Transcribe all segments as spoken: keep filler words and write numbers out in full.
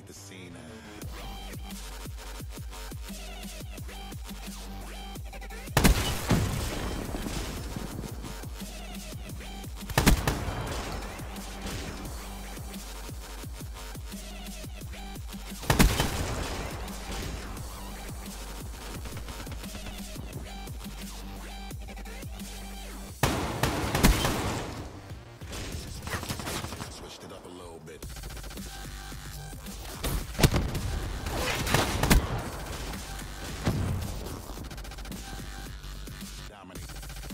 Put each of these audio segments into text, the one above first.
the scene. Switched it up a little bit. Dominate.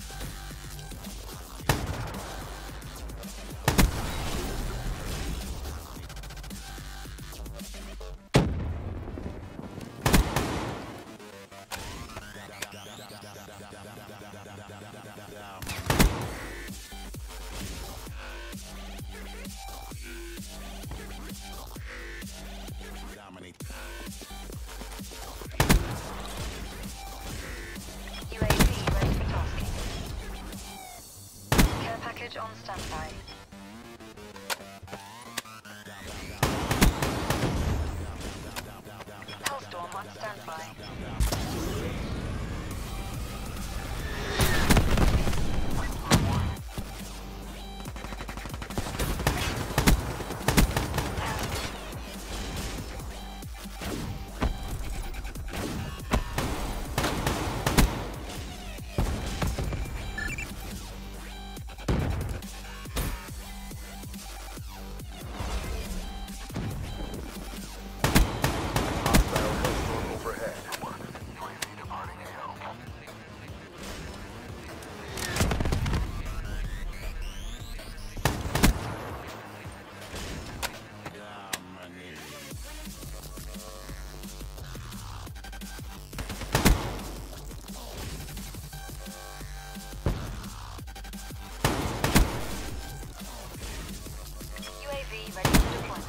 Dominate. U A V ready for tasking. Care package on standby. Hellstorm on standby. U A V ready for deployment.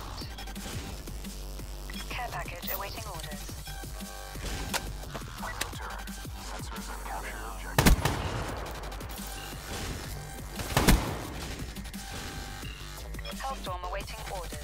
Care package awaiting orders. Return. Sensors have captured objective. Hellstorm awaiting orders.